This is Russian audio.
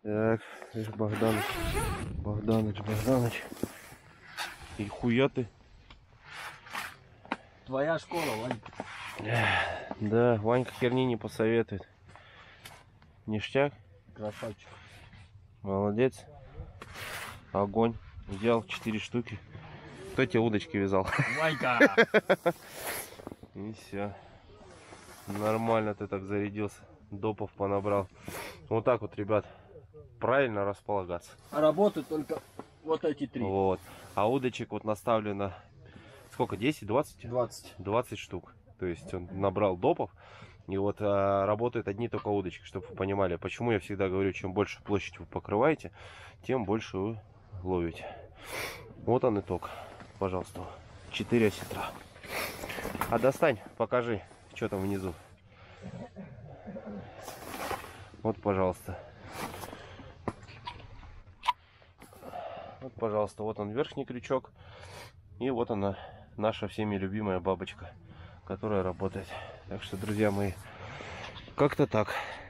Так, Богданыч. Богданыч. И хуя ты. Твоя школа, Ванька. Да, Ванька херни не посоветует. Ништяк. Красавчик. Молодец. Огонь. Взял 4 штуки. Кто тебе удочки вязал? Ванька! И все. Нормально ты так зарядился. Допов понабрал. Вот так вот, ребят. Правильно располагаться. А работают только вот эти 3. Вот. А удочек вот наставлено. Сколько? 10, 20? 20. 20 штук. То есть он набрал допов. И вот работают одни только удочки, чтобы вы понимали. Почему я всегда говорю, чем больше площадь вы покрываете, тем больше вы ловите. Вот он итог. Пожалуйста. 4 осетра. А достань, покажи, что там внизу. Вот, пожалуйста. Вот, пожалуйста, вот он верхний крючок. И вот она, наша всеми любимая бабочка, которая работает. Так что, друзья мои, как-то так.